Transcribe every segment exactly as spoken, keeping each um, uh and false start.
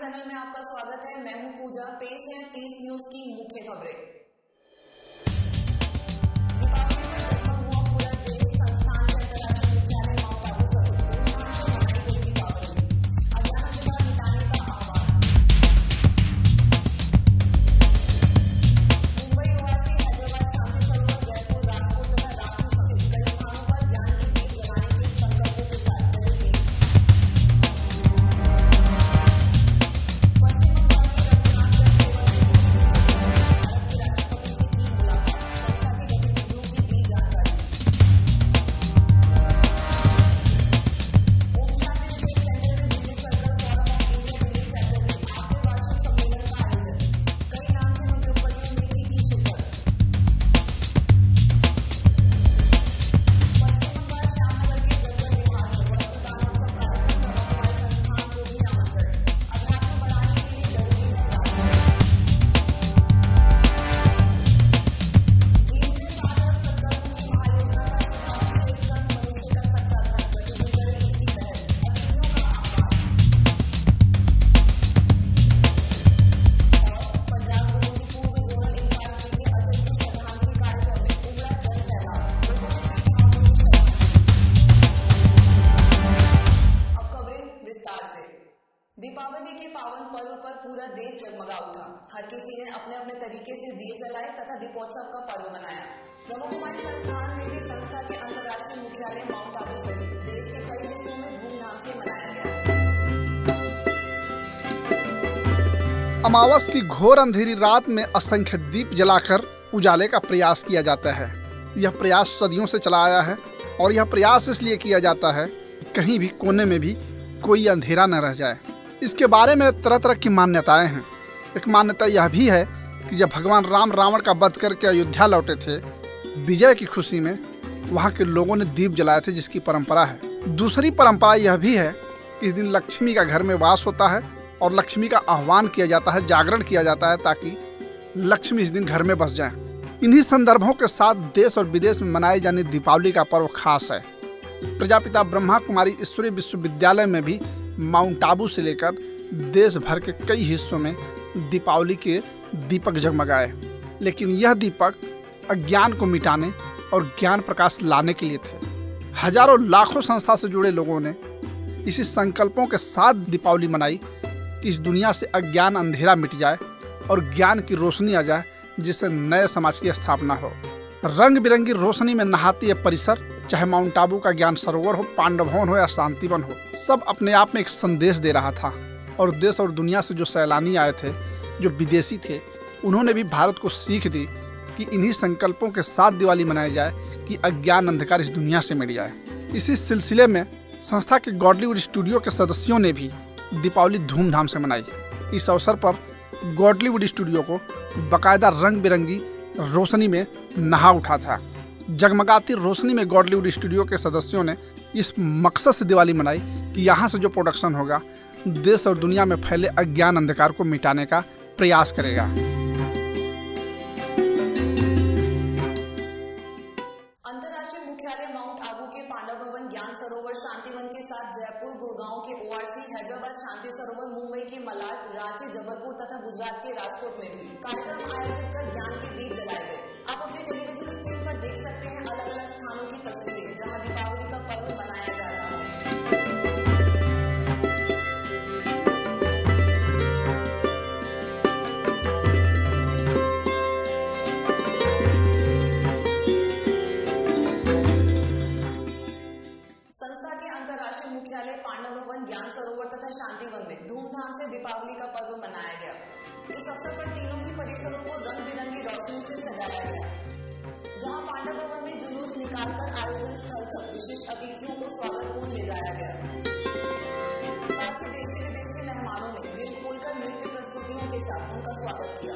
Channel में आपका स्वागत है। मैं हूं पूजा। पेश है तीस न्यूज की मुख्य खबरें। दीपावली के पावन पर्व पर पूरा देश जगमगा उठा। हर किसी ने अपने अपने तरीके से दिए जलाए तथा दीपोत्सव का पर्व मनाया। ब्रह्म कुमारी संस्थान में भी संस्था के अंतर्राष्ट्रीय मुख्यालय माउंट आबू सहित देश के कई हिस्सों में धूमधाम से मनाया गया। अमावस की घोर अंधेरी रात में असंख्य दीप जलाकर उजाले का प्रयास किया जाता है। यह प्रयास सदियों से चला आया है और यह प्रयास इसलिए किया जाता है कहीं भी कोने में भी कोई अंधेरा न रह जाए। इसके बारे में तरह तरह की मान्यताएं हैं। एक मान्यता यह भी है कि जब भगवान राम रावण का वध करके अयोध्या लौटे थे, विजय की खुशी में वहां के लोगों ने दीप जलाए थे, जिसकी परंपरा है। दूसरी परंपरा यह भी है कि इस दिन लक्ष्मी का घर में वास होता है और लक्ष्मी का आह्वान किया जाता है, जागरण किया जाता है ताकि लक्ष्मी इस दिन घर में बस जाए। इन्हीं संदर्भों के साथ देश और विदेश में मनाई जाने दीपावली का पर्व खास है। प्रजापिता ब्रह्मा कुमारी ईश्वरीय विश्वविद्यालय में भी माउंट आबू से लेकर देश भर के कई हिस्सों में दीपावली के दीपक जगमगाए, लेकिन यह दीपक अज्ञान को मिटाने और ज्ञान प्रकाश लाने के लिए थे। हजारों लाखों संस्था से जुड़े लोगों ने इसी संकल्पों के साथ दीपावली मनाई कि इस दुनिया से अज्ञान अंधेरा मिट जाए और ज्ञान की रोशनी आ जाए, जिससे नए समाज की स्थापना हो। रंग बिरंगी रोशनी में नहाती है परिसर, चाहे माउंट आबू का ज्ञान सरोवर हो, पांडव भवन हो या शांतिवन हो, सब अपने आप में एक संदेश दे रहा था। और देश और दुनिया से जो सैलानी आए थे, जो विदेशी थे, उन्होंने भी भारत को सीख दी कि इन्हीं संकल्पों के साथ दिवाली मनाई जाए कि अज्ञान अंधकार इस दुनिया से मिट जाए। इसी सिलसिले में संस्था के गॉडलीवुड स्टूडियो के सदस्यों ने भी दीपावली धूमधाम से मनाई। इस अवसर पर गॉडलीवुड स्टूडियो को बाकायदा रंग बिरंगी रोशनी में नहा उठा था। जगमगाती रोशनी में गॉडलीवुड स्टूडियो के सदस्यों ने इस मकसद से दिवाली मनाई कि यहाँ से जो प्रोडक्शन होगा देश और दुनिया में फैले अज्ञान अंधकार को मिटाने का प्रयास करेगा। अंतर्राष्ट्रीय मुख्यालय माउंट आबू के पांडव भवन, ज्ञान सरोवर, शांतिवन के साथ जयपुर, गुड़गांव के ओआरसी, हैदराबाद शांति सरोवर, मुंबई के मलाड, रांची, जबलपुर तथा गुजरात के राजकोट में भी कार्यक्रम आयोजित कर ज्ञान के दीप जलाए गए। आप अपने टेलीविजन स्क्रीन पर देख सकते हैं अलग अलग स्थानों की तस्वीरें जहां दीपावली का पर्व मनाया जा रहा है। संस्था के अंतर्राष्ट्रीय मुख्यालय पांडव भवन, ज्ञान सरोवर तथा शांतिवन में धूमधाम से दीपावली का पर्व मनाया गया। इस अवसर पर तीनों ही परिसरों को रंग बिरंगी रोशनी से सजाया गया। जहां पांडव भवन में जुलूस निकालकर आयोजन स्थल तक विशिष्ट अतिथियों को स्वागत पूर्ण ले जाया गया। साथ ही देशी विदेशी मेहमानों ने दिल खोलकर नृत्य प्रस्तुतियों के साथ उनका स्वागत किया।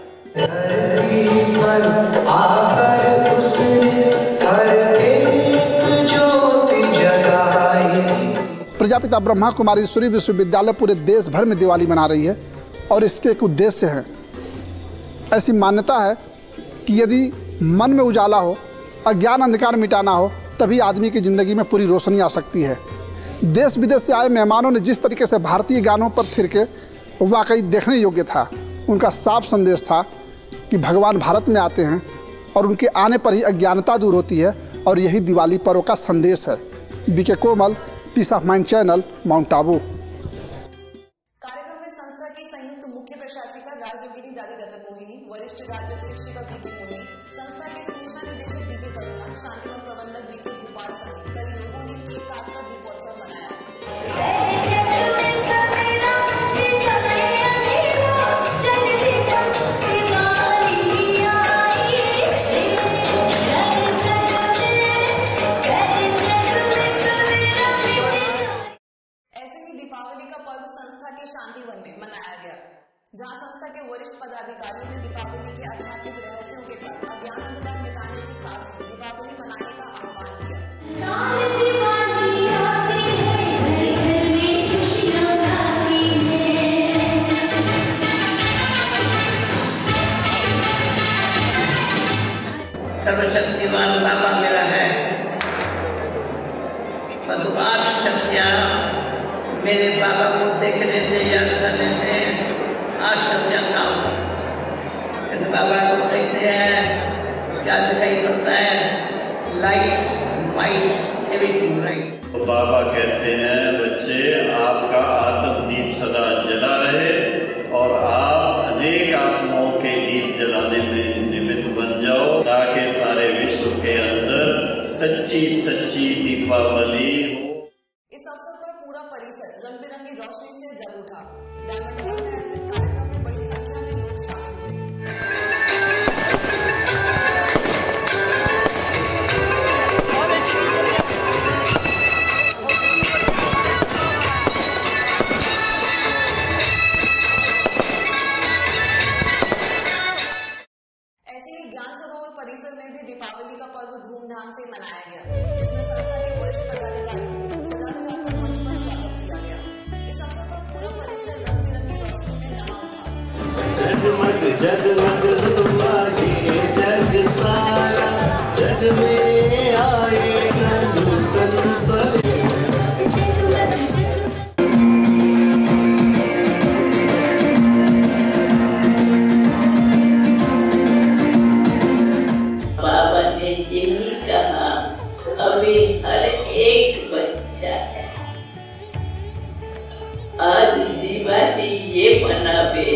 प्रजापिता ब्रह्मा कुमारी ईश्वरीय विश्वविद्यालय पूरे देश भर में दिवाली मना रही है और इसके एक उद्देश्य है। ऐसी मान्यता है कि यदि मन में उजाला हो, अज्ञान अंधकार मिटाना हो, तभी आदमी की ज़िंदगी में पूरी रोशनी आ सकती है। देश विदेश से आए मेहमानों ने जिस तरीके से भारतीय गानों पर थिरके वाकई देखने योग्य था। उनका साफ संदेश था कि भगवान भारत में आते हैं और उनके आने पर ही अज्ञानता दूर होती है, और यही दिवाली पर्व का संदेश है। BK Komal, peace of mind channel, mount Abu. कार्यक्रम में संस्था की संयुक्त मुख्य प्रशासिका राजयोगिनी दादी दत्तमोहिनी, वरिष्ठ राज्य शिक्षिका बीके मोहिनी, संस्था के सूचना निदेशक बीके करुणा, शांतिवन प्रबंधक बीके भूपाल सहित कई लोगों ने केक काटकर दीपोत्सव मनाया। दीपावली का पर्व संस्था के शांतिवन में मनाया गया, जहां संस्था के वरिष्ठ पदाधिकारियों ने दीपावली के आध्यात्मिक रहस्यों के साथ अज्ञान अंधकार मिटाने के साथ दीपावली मनाने का आह्वान किया। सर्वशक्तिमान बाबा मेरा है, मधुआठ शक्तियाँ मेरे बाबा को देखने से, याद करने से आठ शब्द खाओ। इस बाबा को देखते हैं, क्या दिखाई पड़ता है? Light, white, everything right. तो बाबा कहते हैं, बच्चे आपका आत्मदीप सदा जला रहे और आप अनेक आत्माओं के दीप जलाने में निमित्त बन जाओ, ताकि सारे विश्व के अंदर सच्ची सच्ची दीपावली हो। इस अवसर पर पूरा परिसर रंग बिरंगी रोशनी से जल उठा। डायमंड हाउस में आयोजित कार्यक्रम में बड़ी संख्या में लोग शामिल हुए। ऐसे ही ज्ञान सरोवर परिसर में भी दीपावली का पर्व धूमधाम से मनाया गया, जिसमें संस्था के वरिष्ठ पदाधिकारियों को सजा लगाकर मंच पर स्वागत किया गया। इस अवसर पर पूरा परिसर रंग बिरंगी रोशनी में जमा उठा। जगमग जगमग हुआ ये जग सारा, जग में आएगा नूतन सवेरा। बाबा ने यही कहा, अभी हर एक बच्चा है आज दिवाली ये मनावे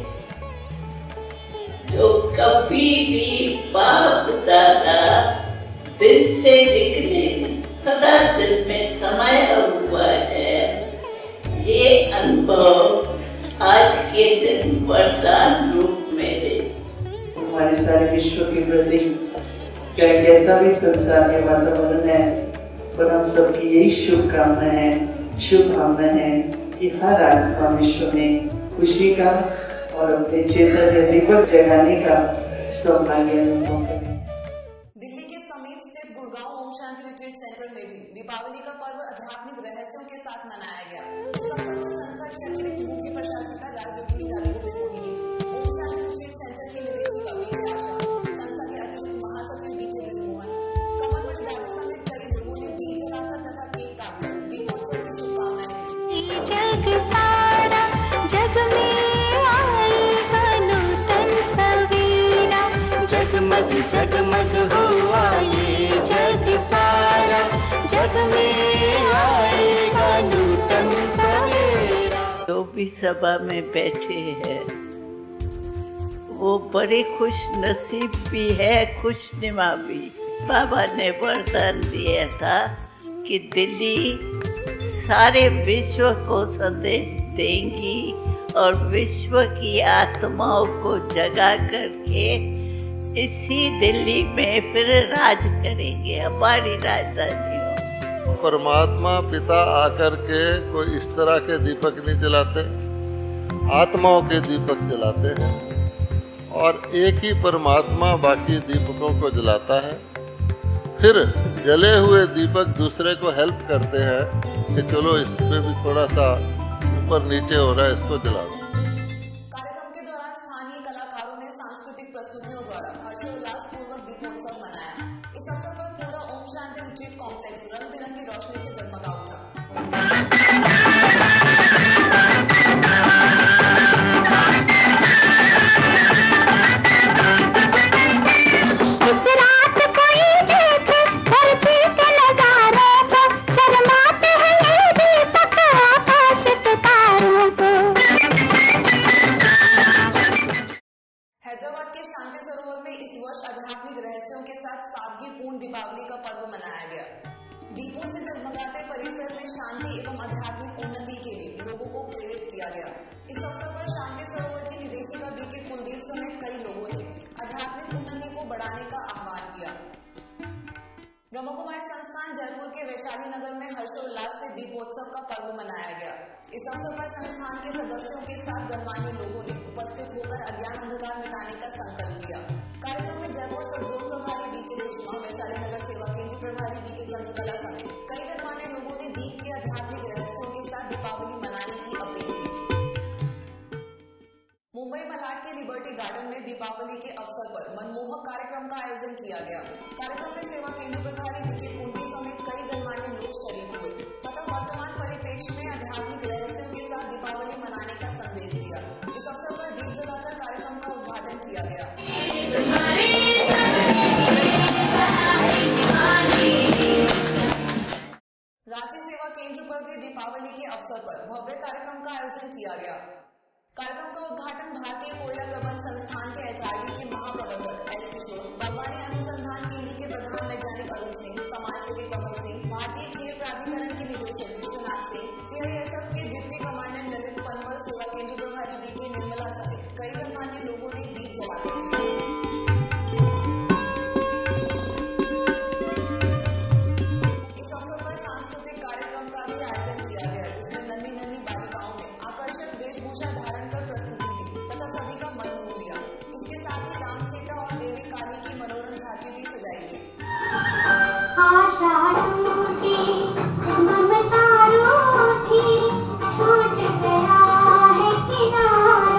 जो कभी भी बाप दादा दिल से निकले, सदा दिल में समाया हुआ है। ये अनुभव आज के दिन वरदान रूप में दे। हमारे सारे विश्व के प्रति क्या कैसा भी संसार के वातावरण है, पर हम सबकी यही शुभकामना है शुभकामना है कि हर आत्मा विश्व में खुशी का और अपने चैतन्य दीपक जगाने का सौभाग्य अनुभव करे। दिल्ली के समीप स्थित गुड़गांव ओम शांति रिट्रीट सेंटर में भी दीपावली का पर्व आध्यात्मिक रहस्यों के साथ मनाया गया। संस्था के अतिरिक्त मुख्य प्रशासिका राजयोगिनी दादी दत्तमोहिनी, ओम शांति रिट्रीट सेंटर की निदेशिका बीके आशा, संस्था के अतिरिक्त महासचिव बीके मोहन, कमलमठ दादी समेत कई लोगों ने दीप जलाकर तथा केक काटकर दीपोत्सव की शुभकामनाएं दी। जग सारा जग में आएगा नूतन सवेरा, जगमग जगमग हुआ ये जग सारा, जग में आएगा नूतन सवेरा। जो भी सभा में बैठे हैं वो बड़े खुश नसीब भी है, खुशनुमा भी। बाबा ने वरदान दिया था कि दिल्ली सारे विश्व को संदेश देंगी और विश्व की आत्माओं को जगा करके इसी दिल्ली में फिर राज करेंगे, हमारी राजधानी हो। परमात्मा पिता आकर के कोई इस तरह के दीपक नहीं जलाते, आत्माओं के दीपक जलाते हैं और एक ही परमात्मा बाकी दीपकों को जलाता है। फिर जले हुए दीपक दूसरे को हेल्प करते हैं कि चलो इस पे भी थोड़ा सा ऊपर नीचे हो रहा है, इसको जला दो। कार्यक्रम के दौरान स्थानीय कलाकारों ने सांस्कृतिक प्रस्तुतियों द्वारा हर्षोल्लास पूर्वक दीपोत्सव मनाया। इस अवसर पर पूरा ओम शांति रिट्रीट कॉम्प्लेक्स रंग बिरंगी रोशनी से जगमगा उठा। इस वर्ष आध्यात्मिक रहस्यों के साथ सादगीपूर्ण दीपावली का पर्व मनाया गया। दीपों से जगमगाते परिसर में शांति एवं आध्यात्मिक उन्नति के लिए लोगों को प्रेरित किया गया। इस अवसर पर शांति सरोवर की निदेशिका बी के कुलदीप समेत कई लोगों ने आध्यात्मिक उन्नति को बढ़ाने का आह्वान किया। ब्रह्मकुमारी संस्थान जयपुर के वैशाली नगर में हर्षोल्लास से दीपोत्सव का पर्व मनाया गया। इस अवसर पर संस्थान के सदस्यों के साथ गणमान्य लोगों ने उपस्थित होकर अज्ञान अंधकार मिटाने का संकल्प लिया। कार्यक्रम में जयपुर सदगुरु प्रभारी बी के रेशमा, वैशाली नगर सेवा केंद्र प्रभारी बी के चंद्रकला समेत कई गणमान्य लोगों ने दीप के आध्यात्मिक रहस्यों के साथ दीपावली मनाने की अपील की। मुंबई मलाड के लिबर्टी गार्डन में दीपावली के अवसर पर मनमोहक कार्यक्रम का आयोजन किया गया। कार्यक्रम में सेवा केंद्र प्रभारी विजय कुंडी समेत कई गणमान्य लोग शरीक हुए तथा वर्तमान परिप्रेक्ष्य में आध्यात्मिक रहस्यों के साथ दीपावली मनाने का संदेश दिया। इस अवसर पर दीप जलाकर कार्यक्रम का उद्घाटन किया गया। रांची सेवा केंद्र पर भी दीपावली के अवसर पर भव्य कार्यक्रम का आयोजन किया गया। कार्यक्रम का उद्घाटन भारतीय कोयला प्रबंध संस्थान के एचआरडी के महाप्रबंधक एल किशोर, बागवानी अनुसंधान केंद्र के प्रधान वैज्ञानिक अरुण सिंह, समाजसेवी कमल सिंह, भारतीय खेल प्राधिकरण के निदेशक विश्वनाथ सिंह, सीआईएसएफ के डिप्टी कमांडेंट ललित पनवल, सेवा केंद्र प्रभारी बी के निर्मला समेत कई गणमान्य लोगों ने दीप जलाए। इस अवसर पर सांस्कृतिक कार्यक्रम का भी आयोजन किया गया, जिसमें नन्ही नन्ही बालिकाओं ने आकर्षक वेशभूषा धारण कर प्रस्तुति दी तथा सभी का मन मोह लिया। इसके साथ ही राम सीता और देवी काली की मनोरम झांकी भी सजाई गई। आशा टूटी, ममता रूठी, छूट गया है किनारा।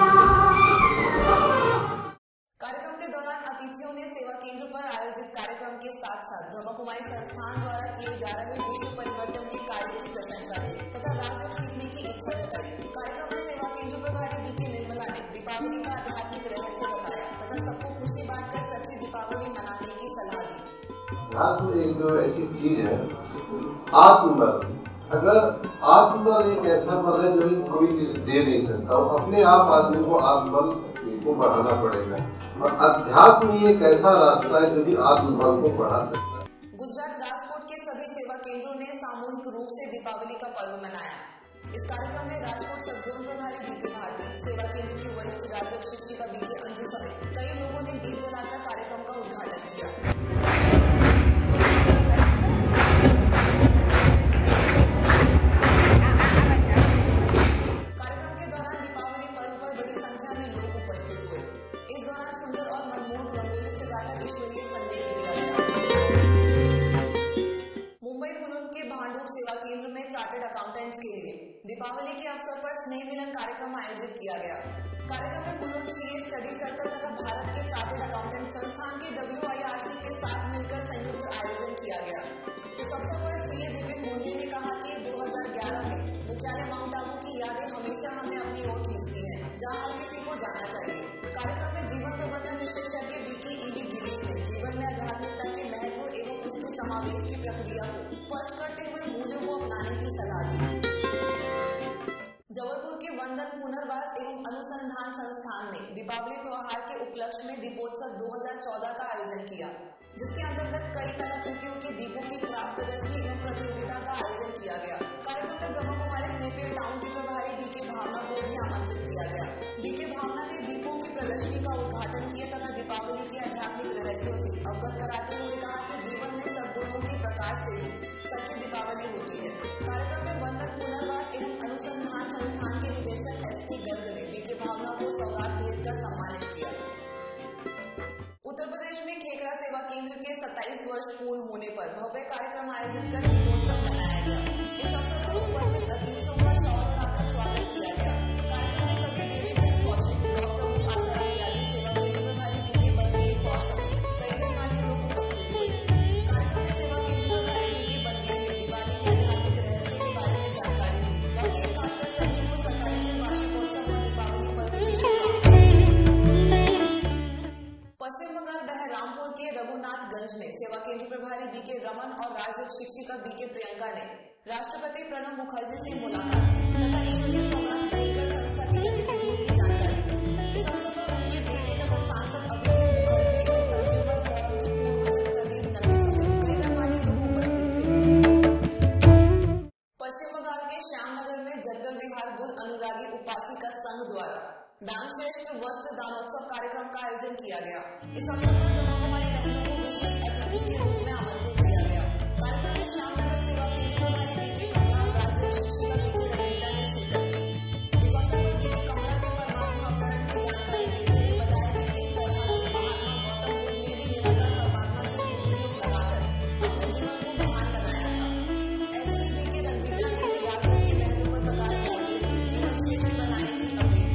कार्यक्रम के दौरान अतिथियों ने सेवा केंद्र पर आयोजित कार्यक्रम के साथ साथ ब्रह्मकुमारी संस्थान द्वारा किए जा रहे विश्व परिवर्तन के कार्यों की प्रशंसा की तथा राजयोग सीखने की इच्छा जताई। कार्यक्रम में सेवा केंद्र प्रभारी बी के निर्मला ने दीपावली का आध्यात्मिक रहस्य बताया तथा सबको खुशी बांटकर सच्ची दीपावली मनाने की सलाह दी। आत्म एक जो ऐसी चीज है, आत्मबल। अगर आत्मबल एक ऐसा बल है जो कोई किसी दे नहीं सकता, अपने आप आदमी को आत्मबल को बढ़ाना पड़ेगा और अध्यात्म ही एक ऐसा रास्ता है जो भी आत्मबल को बढ़ा सकता है। गुजरात राजकोट के सभी सेवा केंद्रों ने सामूहिक रूप से दीपावली का पर्व मनाया। इस कार्यक्रम में राजकोट सदगुरु प्रभारी बी के भारती, सेवा केंद्र की वरिष्ठ राजयोग शिक्षिका बी के अंजू समेत कई लोगों ने दीप जलाकर कार्यक्रम का उद्घाटन किया। कार्यक्रम के दौरान दीपावली पर्व पर बड़ी संख्या में लोग उपस्थित हुए। इस दौरान सुंदर और मनमोहक रंगोली सजाकर ईश्वरीय संदेश दिया गया। मुंबई मुलुंड के भांडुप सेवा केंद्र में चार्टर्ड अकाउंटेंट्स के लिए दीपावली के अवसर पर स्नेह मिलन कार्यक्रम आयोजित किया गया। कार्यक्रम में मुलुंड सीए स्टडी सर्कल तथा भारत के चार्टर्ड अकाउंटेंट संस्थान के डब्ल्यूआईआरसी के साथ मिलकर संयुक्त आयोजन किया गया। इस अवसर पर सीए विवेक मोदी ने कहा कि दो हज़ार ग्यारह में मुख्यालय माउंट आबू की यादें हमेशा हमें अपनी ओर खींचती हैं, जहाँ हर किसी को जाना चाहिए। कार्यक्रम में जीवन प्रबंधन विशेषज्ञ बीके ईडी गिरीश ने जीवन में आध्यात्मिकता के महत्व एवं उसमें समावेश की प्रक्रिया को स्पष्ट करते हुए मूल्यों को अपनाने की सलाह दी। जबलपुर के वंदन पुनर्वास एवं अनुसंधान संस्थान ने दीपावली त्योहार के उपलक्ष्य में दीपोत्सव दो हज़ार चौदह का आयोजन किया, जिसके अंतर्गत कई कलाकृतियों के दीपों की क्राफ्ट प्रदर्शनी एवं प्रतियोगिता का आयोजन किया गया। कार्यक्रम में ब्रह्मकुमारी स्नेपियर टाउन की प्रभारी बी के भावना को भी आमंत्रित किया गया। बी के भावना ने दीपों की प्रदर्शनी का उद्घाटन किया तथा दीपावली के आध्यात्मिक रहस्यों से अवगत कराते हुए कहा कि जीवन में सद्गुणों के प्रकाश से ही सच्ची दीपावली होती है। कार्यक्रम में वंदन पुनर्वास एवं अनुसंधान संस्थान के निदेशक एस सी गर्ग ने बी के भावना को सौगात भेजकर सम्मानित किया। उत्तर प्रदेश में खेकड़ा सेवा केंद्र के सत्ताईस वर्ष पूर्ण होने पर भव्य कार्यक्रम आयोजित कर दीपोत्सव मनाया गया। इस अवसर पर उपस्थित अतिथियों का सौर उड़ाकर स्वागत किया गया। कार्यक्रम में कवि देवी कौशिक, डॉक्टर आशा इत्यादि सेवा केंद्र प्रभारी बी के बलदेव कौशिक कई गणमान्य लोग उपस्थित हुए। कार्यक्रम में सेवा केंद्र प्रभारी बी के बलदेव ने दिवाली के आध्यात्मिक रहस्य के बारे में जानकारी दी और एक खासकर सभी को सत्ताईसवें वार्षिकोत्सव में दीपावली पर्व पश्चिम बंगाल बहरामपुर के रघुनाथगंज में सेवा केंद्र प्रभारी बी के रमन और राजयोग शिक्षिका बी के प्रियंका ने राष्ट्रपति प्रणब मुखर्जी से मुलाकात तथा ईश्वरीय सौगात देकर संस्था की गतिविधियों की जानकारी दी। इस अवसर पर उनके बेटे तथा सांसद अभिषेक मुखर्जी दान श्रेष्ठ वस्त्र दानोत्सव कार्यक्रम का आयोजन किया गया। इस अवसर पर ब्रह्मकुमारी बहनों को विशेष अतिथि के रूप में आमंत्रित किया गया। कार्यक्रम में श्यामनगर सेवा केंद्र वाली दीदी कमला राज्य शिक्षिका दीदी रंजीता ने शिरकत की। इस अवसर पर दीदी कमला ने परमात्मा अवतरण की जानकारी देते हुए बताया कि किस तरह महात्मा गौतम बुद्ध ने भी निरंतर परमात्मा से उपयोग लगाकर अपने जीवन को महान बनाया था। ऐसे ही दीदी रंजीता ने राष्ट्र के महत्व पर प्रकाश डालते हुए जीवन श्रेष्ठ बनाने की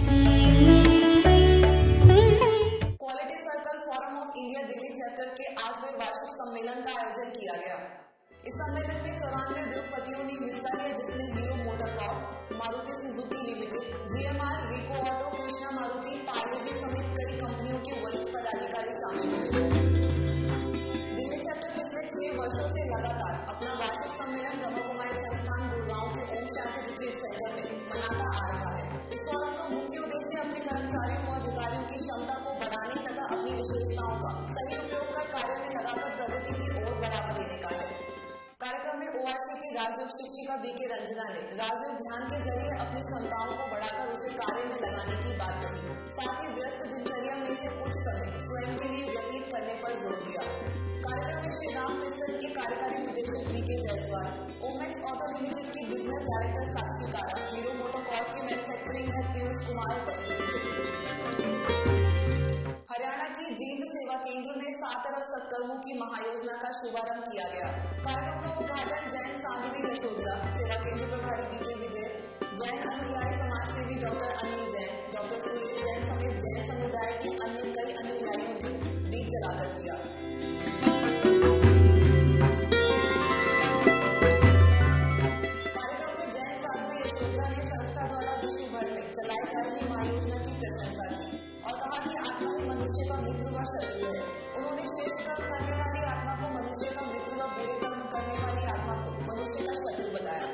quality circle forum of India Delhi chapter के आठवें वार्षिक सम्मेलन का आयोजन किया गया। इस सम्मेलन में चौरानवे उद्योगपतियों ने हिस्सा लिया, जिसमें Hero MotoCorp, Maruti Suzuki limited, GMR, Rico auto, Krishna Maruti, Parle G समेत कई कंपनियों के वरिष्ठ पदाधिकारी शामिल हुए। दिल्ली चैप्टर पिछले छह वर्षों से लगातार अपना वार्षिक सम्मेलन ब्रह्मकुमारी संस्थान गुड़गांव के ओम शांति रिट्रीट सेंटर में मनाता आ रहा है। इस फोरम का मुख्य उद्देश्य अपने कर्मचारियों और अधिकारियों की क्षमता को बढ़ाने तथा अपनी विशेषताओं का सही उपयोग कर कार्य में लगातार प्रगति की ओर बढ़ावा देने का है। कार्यक्रम में ओआरसी की राजयोग शिक्षिका बीके रंजना ने राजयोग ध्यान के जरिए अपनी क्षमताओं को बढ़ाकर उसे कार्य में लगाने की बात कही। साथ ही व्यस्त दिनचर्या में से कुछ समय स्वयं के लिए व्यतीत करने पर जोर दिया। कार्यक्रम में श्री राम मिशन के कार्यकारी निदेशक BK Jaiswal, Omaxe auto limited की बिजनेस डायरेक्टर साक्षी कारा, हीरो मोटरकॉर्प के मैन्युफैक्चरिंग हेड पीयूष कुमार उपस्थित थे। हरियाणा की जींद सेवा केंद्र में सात अरब सत्कर्मों की महायोजना का शुभारंभ किया गया। कार्यक्रम का उद्घाटन जैन साध्वी यशोधरा, सेवा केंद्र प्रभारी बीके विजय, जैन अनुयायी समाज सेवी डॉक्टर अनिल जैन, डॉक्टर सुरेश जैन समेत जैन समुदाय के अन्य कई अनुयायियों ने दीप जलाकर किया। कार्यक्रम में जैन साध्वी यशोधरा ने संस्था द्वारा विश्व भर में चलाई जा रही महायोजना की प्रशंसा की और कहा कि आत्मा ही मनुष्य का मित्र व शत्रु है। उन्होंने श्रेष्ठ कर्म करने वाली आत्मा को मनुष्य का मित्र व बुरे कर्म करने वाली आत्मा को मनुष्य का शत्रु बताया।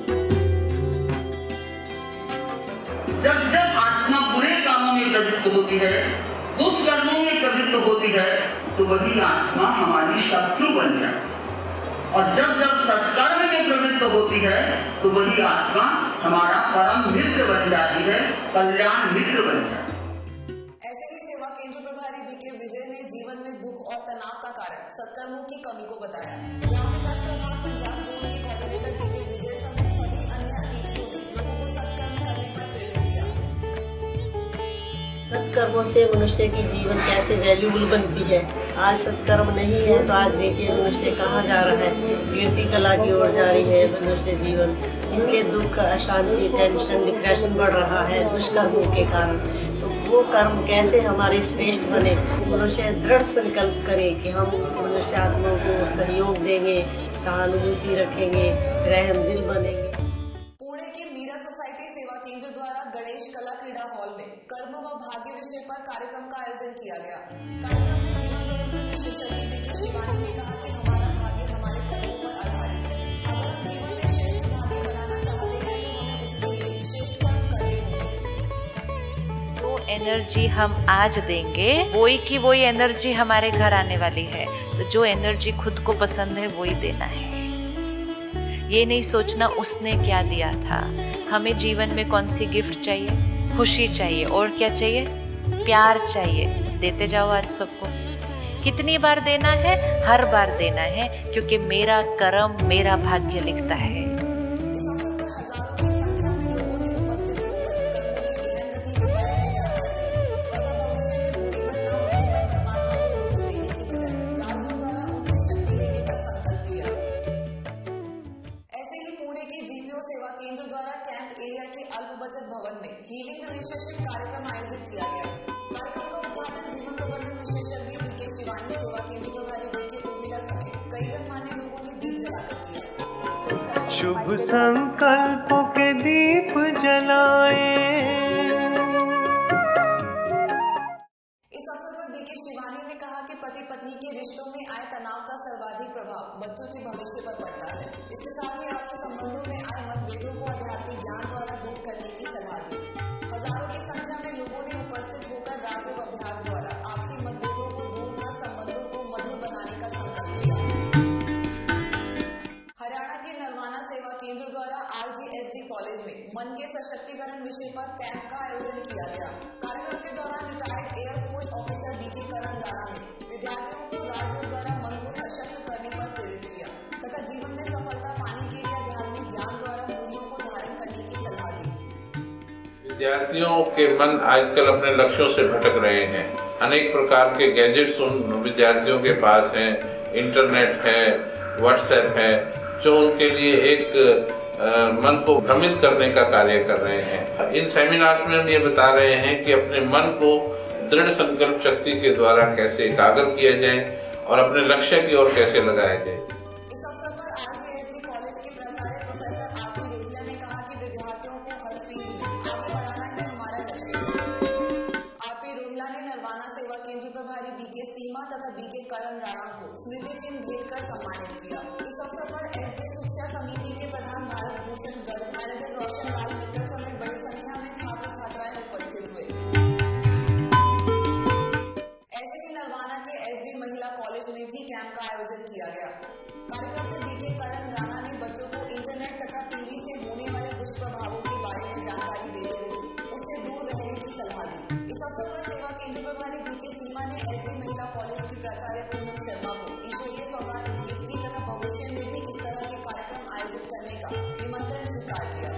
जब जब आत्मा बुरे कामों में प्रवृत्त होती है, दुष्कर्मों में प्रवृत्त होती है, तो वही आत्मा हमारी शत्रु बन जाती है, और जब जब सत्कर्म में प्रवृत्त होती है तो वही आत्मा हमारा परम मित्र बन जाती है, कल्याण मित्र बन जाती है। ऐसे ही सेवा केंद्र प्रभारी बीके विजय ने जीवन में दुख और तनाव का कारण सत्कर्मों की कमी को बताया। ग्राम विकास प्रभाग पंजाब जोन के कोऑर्डिनेटर बीके विजय समेत सभी अन्य अतिथियों ने लोगों को सत्कर्म करने पर प्रेरित किया। सत्कर्मों से मनुष्य की जीवन कैसे वैल्यूबल बनती है। आज सत्कर्म नहीं है तो आज देखिए मनुष्य कहाँ जा रहा है, गिरती कला की ओर जा रही है मनुष्य जीवन। इसलिए दुख, अशांति, टेंशन, डिप्रेशन बढ़ रहा है दुष्कर्मों के कारण। तो वो कर्म कैसे हमारे श्रेष्ठ बने, मनुष्य दृढ़ संकल्प करे कि हम मनुष्य आत्माओं को सहयोग देंगे, सहानुभूति रखेंगे, रहम दिल बनेंगे। पुणे के मीरा सोसाइटी सेवा केंद्र द्वारा गणेश कला क्रीड़ा हॉल में कर्म व भाग्य विषय पर कार्यक्रम का आयोजन किया गया। कार्यक्रम में जीवन में विशेषज्ञ बीके शिवानी ने कहा कि हमारा भाग्य हमारे कर्मों पर आधारित है। अगर हम जीवन में श्रेष्ठ भाग्य बनाना चाहते हैं तो हमें उसके लिए श्रेष्ठ कर्म करने होंगे। वो एनर्जी हम आज देंगे, वही की वही एनर्जी हमारे घर आने वाली है। तो जो एनर्जी खुद को पसंद है वही देना है। ये नहीं सोचना उसने क्या दिया था। हमें जीवन में कौन सी गिफ्ट चाहिए, खुशी चाहिए, और क्या चाहिए, प्यार चाहिए। देते जाओ आज सबको। कितनी बार देना है, हर बार देना है, क्योंकि मेरा कर्म मेरा भाग्य लिखता है। केंद्र द्वारा कैंप एरिया के अल्प बचत भवन में हीलिंग रिलेशनशिप कार्यक्रम आयोजित किया गया। कार्यक्रम का उद्घाटन जीवन प्रबंधन विशेषज्ञ बीके शिवानी, सेवा केंद्र प्रभारी बीके उर्मिला समेत कई गणमान्य लोगों ने दीप जलाकर किया। शुभ संकल्पों के दीप जलाए। इस अवसर पर बीके शिवानी ने कहा कि पति पत्नी के रिश्तों में आए तनाव का सर्वाधिक प्रभाव बच्चों के भविष्य पर पड़ता है। इसके साथ ही आपसी संबंधों में आए मतभेदों को आध्यात्मिक ज्ञान द्वारा दूर करने की सलाह दी। हजारों की संख्या में लोगों ने उपस्थित होकर राजयोग अभ्यास द्वारा आपसी मतभेदों को दूर कर संबंधों को मधुर बनाने का संकल्प लिया। हरियाणा के नरवाना सेवा केंद्र द्वारा आरजीएसडी कॉलेज में मन के सशक्तिकरण विषय पर कैंप का आयोजन किया गया। कार्यक्रम के दौरान retired air force officer BK Karan Rana ने विद्यार्थियों को राजयोग द्वारा मन को सशक्त करने पर प्रेरित किया तथा जीवन में सफलता पाने के लिए आध्यात्मिक ज्ञान द्वारा मूल्यों को धारण करने की सलाह दी। विद्यार्थियों के मन आजकल अपने लक्ष्यों से भटक रहे हैं। अनेक प्रकार के गैजेट्स उन विद्यार्थियों के पास हैं, इंटरनेट है, व्हाट्सएप है, जो उनके लिए एक आ, मन को भ्रमित करने का कार्य कर रहे हैं। इन सेमिनार्स में हम ये बता रहे हैं कि अपने मन को दृढ़ संकल्प शक्ति के द्वारा कैसे एकाग्र किया जाए और अपने लक्ष्य की ओर कैसे लगाया जाए। इस अवसर पर आरपीएसडी कॉलेज के प्राचार्य प्रोफेसर आरपी रोमला ने कहा कि विद्यार्थियों को हर फील्ड में आगे बढ़ाना ही हमारा लक्ष्य। आरपी रोमला ने नरवाना सेवा केंद्र प्रभारी बीके सीमा तथा बीके करण राणा को स्मृति चिन्ह भेजकर सम्मानित किया। इस अवसर पर एसडी शिक्षा समिति के प्रधान भारत भूषण गर्ग, मैनेजर रोशन लाल मित्तल समेत बड़ी संख्या में छात्र छात्राएं उपस्थित हुए। ऐसे ही नरवाना के एसडी महिला कॉलेज में भी कैंप का आयोजन किया गया। कार्यक्रम में बीके करण राणा ने बच्चों को इंटरनेट तथा टीवी से होने वाले दुष्प्रभावों के बारे में जानकारी देते हुए उससे दूर रहने की सलाह दी। इस अवसर पर सेवा केंद्र प्रभारी बीके सीमा ने एसडी महिला कॉलेज की प्राचार्य पूनम शर्मा को ईश्वरीय सौगात भेंट की तथा भविष्य में भी इस तरह के कार्यक्रम आयोजित करने का निमंत्रण स्वीकार किया।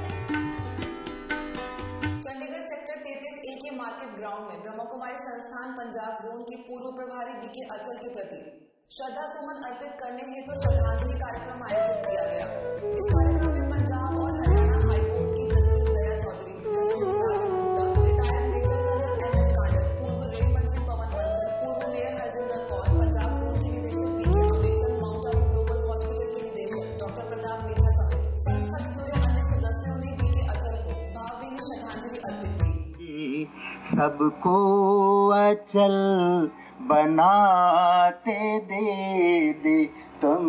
चंडीगढ़ सेक्टर तैंतीस ए के मार्केट ग्राउंड में ब्रह्मा कुमारी संस्थान पंजाब जोन की पूर्व प्रभारी बीके अचल के प्रति श्रद्धा सुमन अर्पित करने हेतु श्रद्धांजलि कार्यक्रम आयोजित किया गया। इस कार्यक्रम में पंजाब और हरियाणा हाईकोर्ट की justice Daya Chaudhary, justice Rajan Gupta, retired major general M S Kandal, पूर्व रेल मंत्री पवन बंसल, पूर्व मेयर हरजिंदर कौर, पंजाब जोन के निदेशक BK Ambedkar, mount Abu global hospital के निदेशक डॉक्टर प्रताप मेघा समेत संस्था से जुड़े अन्य सदस्यों ने बीके अचल को भावभीनी श्रद्धांजलि अर्पित की। सबको अचल बनाते दे दे तुम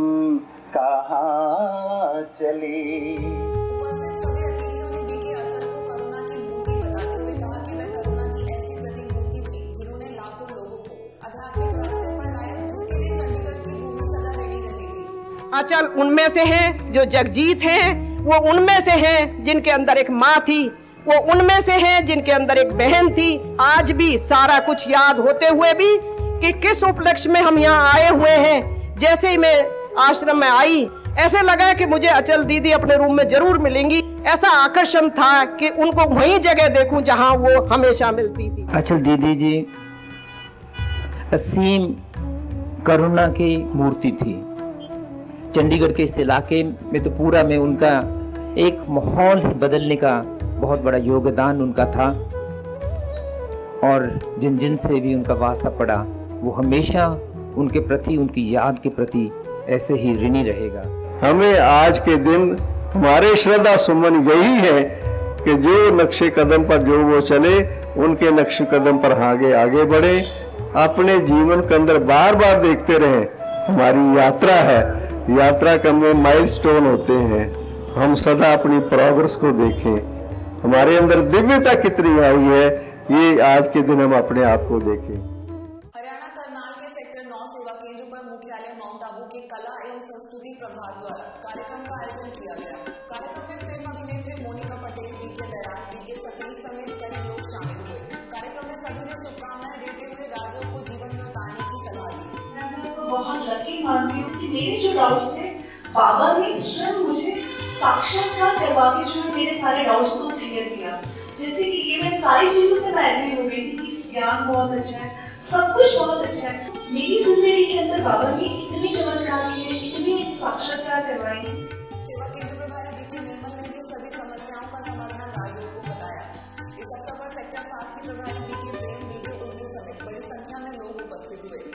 कहाँ चले। उपस्थित सभी अतिथियों ने बीके अचल को करुणा की मूर्ति बताते हुए कहा कि वह करुणा की ऐसी प्रतिमूर्ति थी जिन्होंने लाखों लोगों को आध्यात्मिक रास्ते पर लाया, जिसके लिए चंडीगढ़ की भूमि सदा रेडी रहेगी। अचल उनमें से हैं जो जगजीत हैं, वो उनमें से हैं जिनके अंदर एक माँ थी, वो उनमें से हैं जिनके अंदर एक बहन थी। आज भी सारा कुछ याद होते हुए भी कि किस उपलक्ष्य में हम यहाँ आए हुए हैं। जैसे ही मैं आश्रम में आई ऐसे लगा कि मुझे अचल दीदी अपने रूम में जरूर मिलेंगी। ऐसा आकर्षण था कि उनको वही जगह देखूं जहाँ वो हमेशा मिलती थी। अचल दीदी जी असीम करुणा की मूर्ति थी। चंडीगढ़ के इस इलाके में तो पूरा में उनका एक माहौल ही बदलने का बहुत बड़ा योगदान उनका था और जिन जिन से भी उनका वास्ता पड़ा वो हमेशा उनके प्रति, उनकी याद के प्रति ऐसे ही ऋणी रहेगा। हमें आज के दिन हमारे श्रद्धा सुमन यही है कि जो नक्शे कदम पर जो वो चले उनके नक्शे कदम पर आगे आगे बढ़े, अपने जीवन के अंदर बार बार देखते रहें। हमारी यात्रा है, यात्रा का में माइलस्टोन होते हैं, हम सदा अपनी प्रोग्रेस को देखें। हमारे अंदर दिव्यता कितनी आई है ये आज के दिन हम अपने आप को देखें। हरियाणा करनाल के सेक्टर नौ सेवा केंद्र पर मुख्यालय माउंट आबू के कला एवं संस्कृति प्रभाग द्वारा कार्यक्रम का आयोजन किया गया। कार्यक्रम में फिल्म अभिनेत्री मोनिका पटेल, बीके दयाल, बीके सतीश समेत कई लोग शामिल हुए। कार्यक्रम में सभी ने शुभकामनाएं देते हुए राजयोग को जीवन में उतारने की सलाह दी। मैं तो बहुत लकी मानती हूँ कि मेरे जो डाउट्स थे बाबा ने स्वयं मुझे साक्षात्कार करवा के जो मेरे सारे डाउट्स को क्लियर किया। जैसे कि ये मैं सारी चीजों से मैं एग्री हो गई थी कि ज्ञान बहुत अच्छा है, सब कुछ बहुत अच्छा है। मेरी जिंदगी के अंदर बाबा ने इतनी चमत्कार किए, इतनी साक्षात्कार करवाए। सेवा केंद्र प्रभारी बीके निर्मल ने भी सभी समस्याओं का समाधान राजयोग को बताया। इस अवसर पर सेक्टर सात की प्रभारी बीके प्रेम, बीके उर्दू समेत बड़ी संख्या में लोग उपस्थित हुए।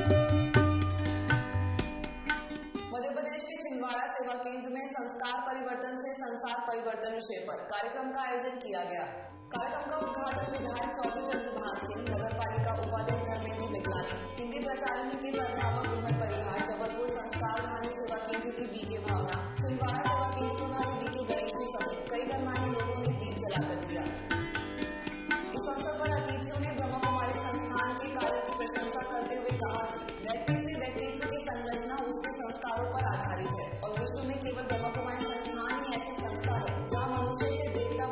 मध्य प्रदेश के छिंदवाड़ा सेवा केंद्र में संस्कार परिवर्तन से संसार परिवर्तन विषय पर कार्यक्रम का आयोजन किया गया। कार्यक्रम का उद्घाटन विधायक चौधरी चंद्रभान सिंह, नगर पालिका उपाध्यक्ष धर्मेंद्र मिगलानी, हिंदी प्रचारणी के प्राध्यापक विमल परिहार, जबलपुर संस्कार धानी सेवा केंद्र की बीके भावना, छिंदवाड़ा सेवा केंद्र प्रभारी बीके गणेश समेत कई गणमान्य लोगों ने दीप जलाकर दिया। इस अवसर पर अतिथियों ने ब्रह्मा कुमारी संस्थान के कार्य की प्रशंसा करते हुए कहा कि व्यक्ति से व्यक्तित्व की संरचना उसके संस्कारों पर आधारित है और विश्व में केवल ब्रह्मा कुमारी संस्थान ही ऐसी संस्था है जहाँ मनुष्य से देवता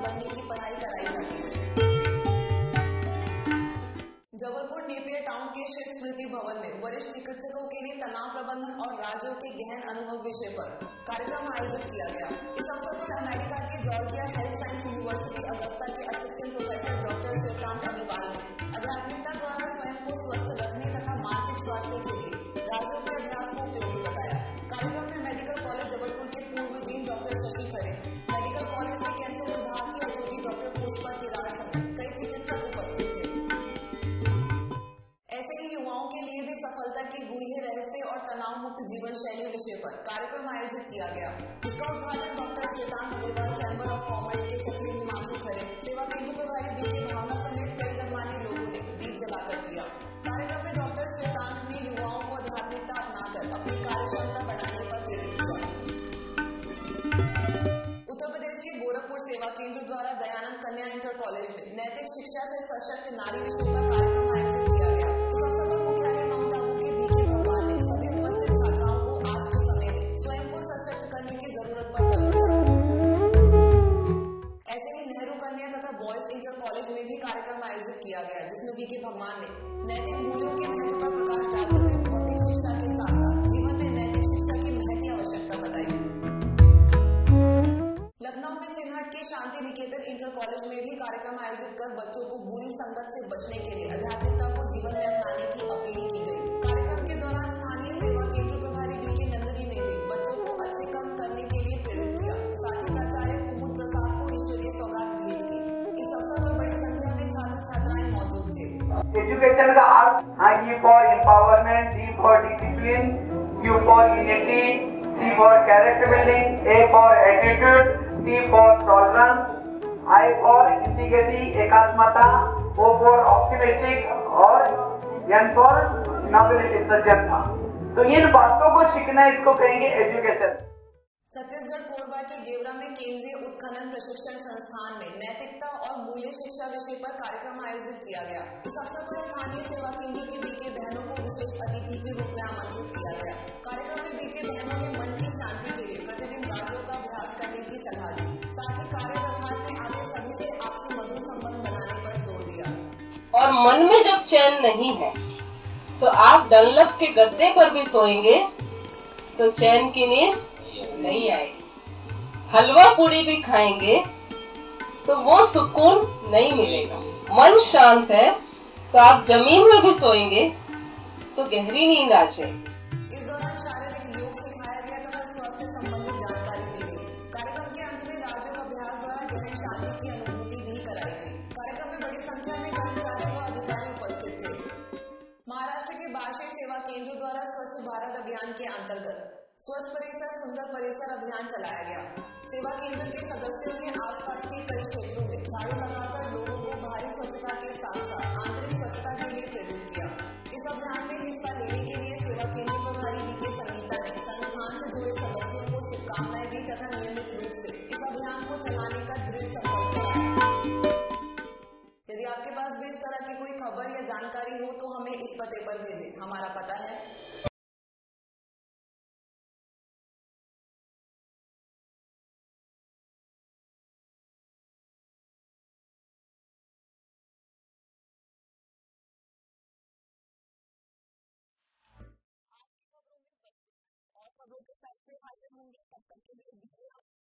चिकित्सकों के लिए तनाव प्रबंधन और राज्यों के गहन अनुभव विषय पर कार्यक्रम आयोजित किया गया। इस अवसर पर अमेरिका के Georgia health science university Augusta के assistant professor doctor Shrikant Agrawal ने आध्यात्मिकता द्वारा स्वयं को स्वस्थ रखने तथा मानसिक स्वास्थ्य के लिए राज्यों के अभ्यास को उपयोगी बताया। कार्यक्रम में मेडिकल कॉलेज जबलपुर के पूर्व dean doctor Shashi Khare, medical college के कैंसर विभाग की एचओडी डॉक्टर पुष्पा किराड़ समेत कई चिकित्सक उपस्थित थे। ऐसे ही युवाओं के लिए भी सफलता के गूढ़े रहस्य और तनाव मुक्त जीवन शैली विषय पर कार्यक्रम आयोजित किया गया। इसका उद्घाटन doctor Shrikant Agrawal, chamber of commerce के सचिव हिमांशु खरे, सेवा केंद्र प्रभारी बीके भावना समेत कई गणमान्य लोगों ने दीप जलाकर किया। कार्यक्रम में डॉक्टर श्रीकांत ने युवाओं को आध्यात्मिकता अपनाकर अपनी कार्यक्षमता बढ़ाने पर प्रेरित किया। उत्तर प्रदेश के गोरखपुर सेवा केंद्र द्वारा दयानंद कन्या इंटर कॉलेज में नैतिक शिक्षा से सशक्त नारी विषय पर कार्यक्रम आयोजित किया गया। इस अवसर पर मुख्यालय माउंट आबू के बीके भगवान ने सभी उपस्थित छात्राओं को आज के समय में स्वयं को सशक्त करने की जरूरत पर बल दिया। ऐसे ही नेहरू कन्या तथा बॉयज इंटर कॉलेज में भी कार्यक्रम आयोजित किया गया, जिसमें बीके भगवान ने नैतिक मूल्यों के महत्व पर प्रकाश डालते हुए भौतिक शिक्षा के साथ साथ जीवन में नैतिक शिक्षा की महत्व की आवश्यकता बताई। लखनऊ में चिन्हट के शांति निकेतन इंटर कॉलेज में भी कार्यक्रम आयोजित कर बच्चों को बुरी संगत से बचने के लिए आध्यात्मिकता को जीवन में अपनाने की अपील की गई। कार्यक्रम के दौरान स्थानीय सेवा केंद्र प्रभारी बीके नंदनी ने भी बच्चों को अच्छे कर्म करने के लिए प्रेरित किया। साथ ही प्राचार्य कुमुद प्रसाद को ईश्वरीय सौगात भेंट की। इस अवसर पर बड़ी संख्या में छात्र छात्राएं मौजूद थे। एजुकेशन का अर्थ E for empowerment, D for discipline, U for unity, C for character building, A for attitude, T for tolerance, I for integrity एकात्मता, ओ फॉर ऑप्टिमिस्टिक और एन फॉर नॉबिलिटी सज्जनता। तो इन बातों को सीखना, इसको कहेंगे एजुकेशन। छत्तीसगढ़ कोरबा के गेवरा में केंद्रीय उत्खनन प्रशिक्षण संस्थान में नैतिकता और मूल्य शिक्षा विषय पर कार्यक्रम आयोजित किया गया। इस अवसर पर स्थानीय सेवा केंद्र की बीके बहनों को विशेष अतिथि के रूप में आमंत्रित किया गया। कार्यक्रम में बीके बहनों ने मन की शांति के लिए प्रतिदिन राजों का अभ्यास करने की सलाह दी। साथ ही कार्य व्यवहार में आगे सभी से आपसी मधुर संबंध बनाने पर जोर दिया। और मन में जब चैन नहीं है तो आप डनलप के गद्दे पर भी सोएंगे तो चैन की नींद नहीं आएगी। हलवा पूड़ी भी खाएंगे तो वो सुकून नहीं मिलेगा। मन शांत है तो आप जमीन में भी सोएंगे तो गहरी नींद आ जाएगी। इस दौरान शारीरिक योग सिखाया गया तथा स्वास्थ्य संबंधित जानकारी दी गई। कार्यक्रम के अंत में राज्यों का अभ्यास द्वारा गहन शांति की अनुभूति भी कराई गई। कार्यक्रम में बड़ी संख्या में कर्मचारी व अधिकारी उपस्थित थे। महाराष्ट्र के बार्शी सेवा केंद्र द्वारा स्वच्छ भारत अभियान के अंतर्गत स्वच्छ परिसर सुंदर परिसर अभियान चलाया गया। सेवा केंद्र के सदस्यों ने आसपास के कई क्षेत्रों में झाड़ू लगाकर लोगों को बाहरी स्वच्छता के साथ साथ आंतरिक स्वच्छता के लिए प्रेरित किया। इस अभियान में हिस्सा लेने के लिए सेवा केंद्र प्रभारी बीके संगीता ने संस्थान से जुड़े सदस्यों को शुभकामनाएं दी तथा नियमित रूप से इस अभियान को चलाने का दृढ़ संकल्प कराया। यदि आपके पास भी इस तरह की कोई खबर या जानकारी हो तो हमें इस पते पर भेजें। हमारा पता है खबरों के साथ हाजिर होंगे। तब तक के लिए दीजिए